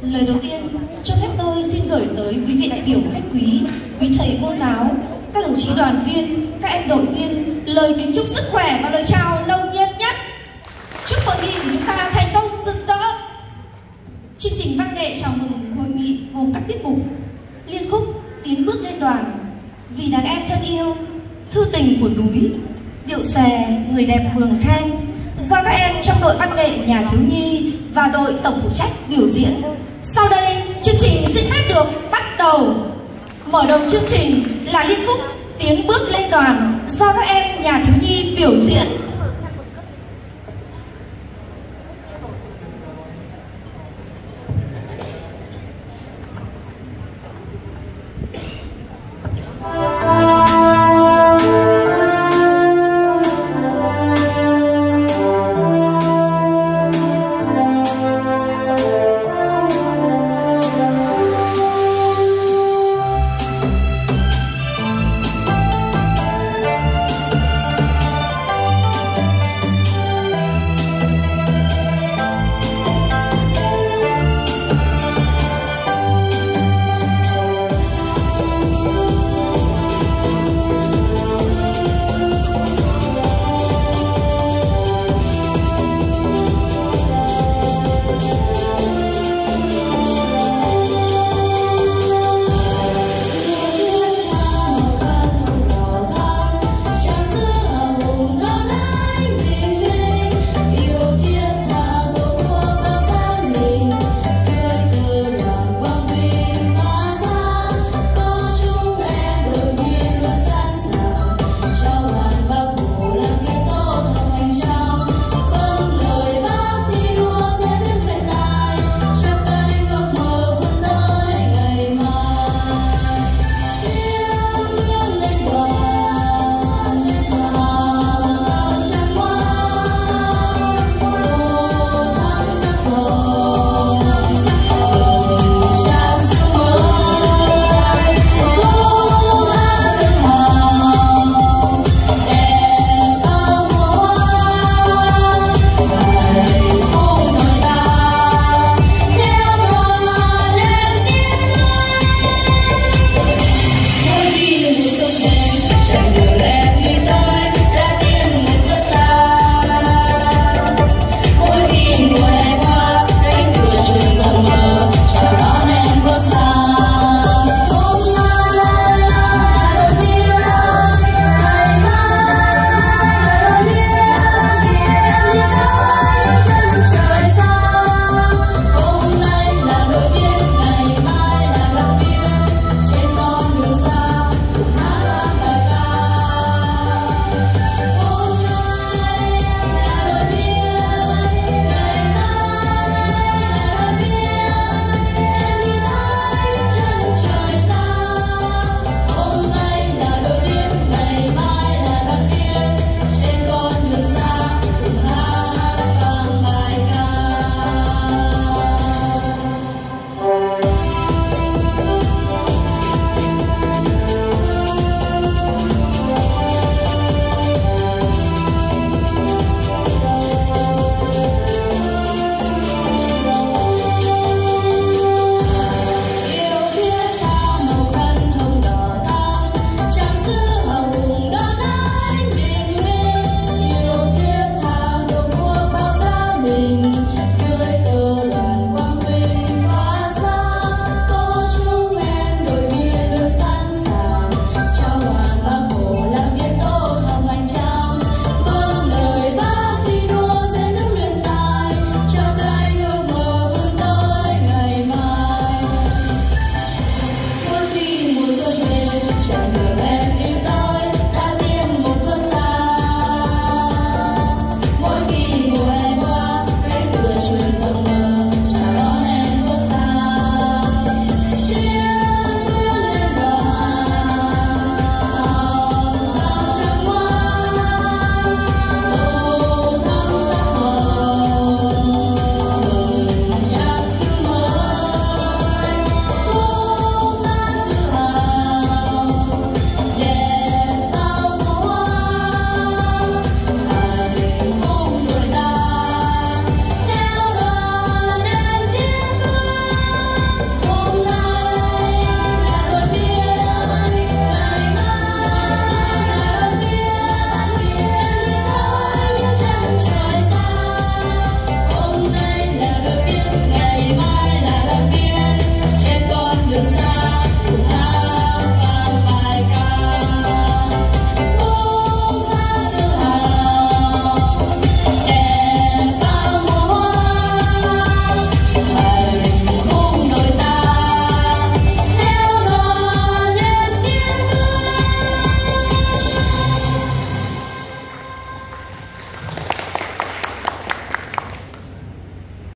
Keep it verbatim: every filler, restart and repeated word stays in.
Lời đầu tiên, cho phép tôi xin gửi tới quý vị đại biểu khách quý, quý thầy cô giáo, các đồng chí đoàn viên, các em đội viên lời kính chúc sức khỏe và lời chào nồng nhiệt nhất. Chúc hội nghị của chúng ta thành công rực rỡ. Chương trình văn nghệ chào mừng hội nghị gồm các tiết mục: liên khúc Tiến bước lên đoàn, Vì đàn em thân yêu, Thư tình của núi, Điệu xòe Người đẹp Mường Thanh, do các em trong đội văn nghệ nhà thiếu nhi và đội tổng phụ trách biểu diễn. Sau đây, chương trình xin phép được bắt đầu. Mở đầu chương trình là liên khúc Tiến bước lên đoàn do các em nhà thiếu nhi biểu diễn.